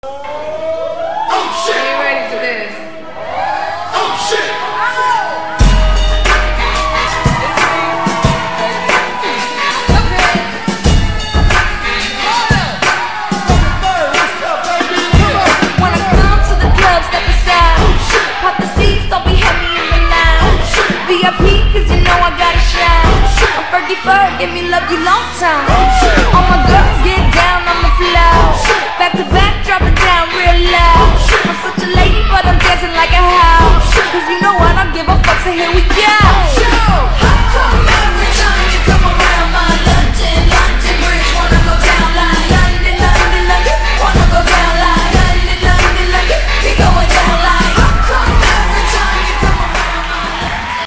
Are you ready for this? Oh shit! When I come to the club, step aside. Pop the seats, don't be heavy in the line. VIP, cause you know I gotta shine. I'm Fergie, give me love you long time. All my girls get down on the floor. Back to back, drop it down real loud. I'm such a lady, but I'm dancing like a house. Cause you know I don't give a fuck, so here we go.